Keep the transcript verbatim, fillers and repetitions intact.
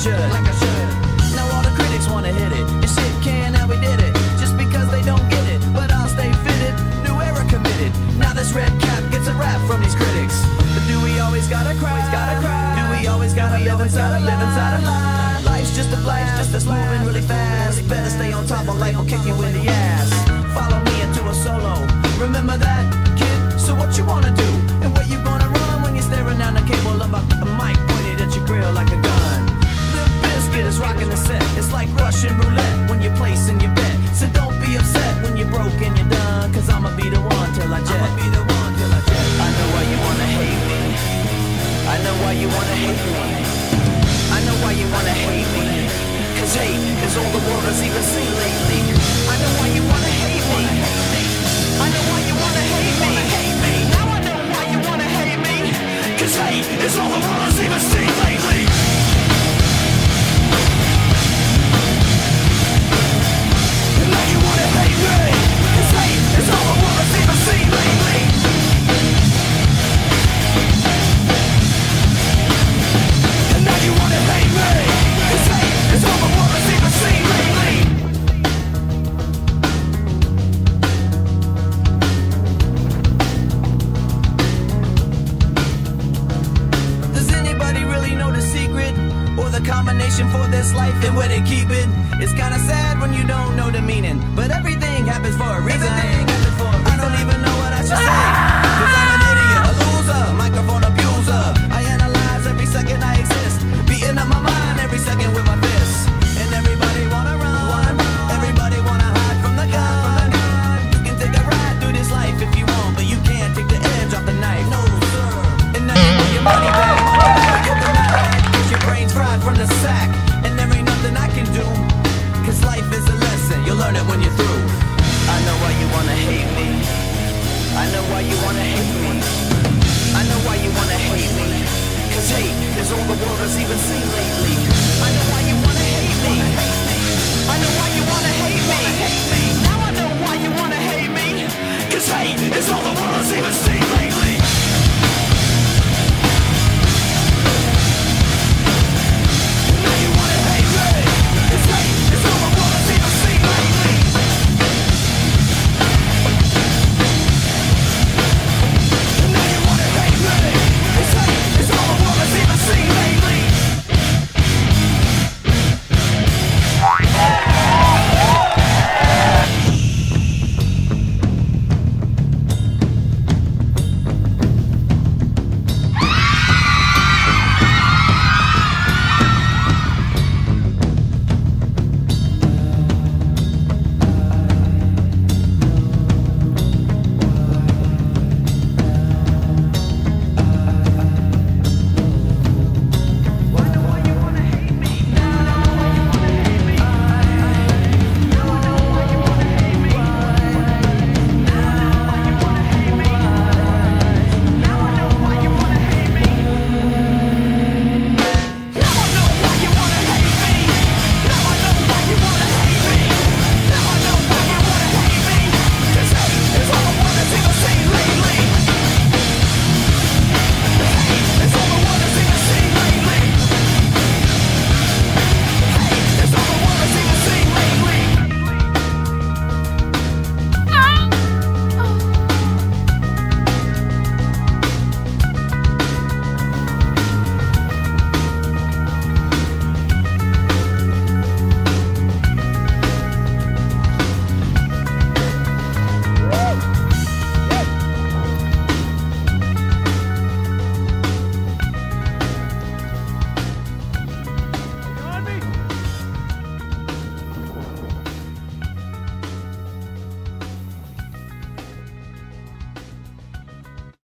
should, like I should. Now all the critics wanna hit it, and shit can, and we did it, just because they don't get it. But I'll stay fitted, new era committed. Now this red cap gets a rap from these critics. But do we always gotta cry? Gotta cry. Do we always gotta live inside a live inside a lie? Life's just a life's just a moving really fast. Better stay on top, or life will kick you in the ass. Follow me into a solo. Remember that, kid? So what you wanna do? And where you gonna run when you're staring down the cable about the mic pointed at your grill like a gun? Limp Bizkit is rocking the set. It's like Russian roulette when you're placing your bet. So don't be upset when you're broke and you're done, cause I'ma be the one till I jet. I'ma be the one till I jet. I know why you wanna hate me. I know why you wanna hate me. I know why you wanna hate me. Cause hate is all the world has even seen lately. I know why you wanna hate me. I know why you wanna hate me. Now I know why you wanna hate me. Cause hate is all the world has even seen lately. And now you wanna hate me. Cause hate is all the world has even seen lately. And now you wanna hate me. Cause hate is all the world has even seen lately. Combination for this life and where they keep it. It's kinda sad when you don't know the meaning, but everything happens for a reason. Everything happens for a reason. I don't even know what I should say, cause I'm an idiot, a loser, microphone abuser. I analyze every second I exist, beating up my mind every second with my fists. And everybody wanna run, everybody wanna hide from the gun. You can take a ride through this life if you want, but you can't take the edge off the knife. No sir. And now you want your money back. Your brain's fried from the sack, and there ain't nothing I can do. Cause life is a lesson, you'll learn it when you're through. I know why you wanna hate me. I know why you wanna hate me. I know why you wanna hate me. Cause hate is all the world has even seen lately. I know why you wanna hate me. I know why you wanna hate me. Now I know why you wanna hate me. Cause hate is all the world has even seen.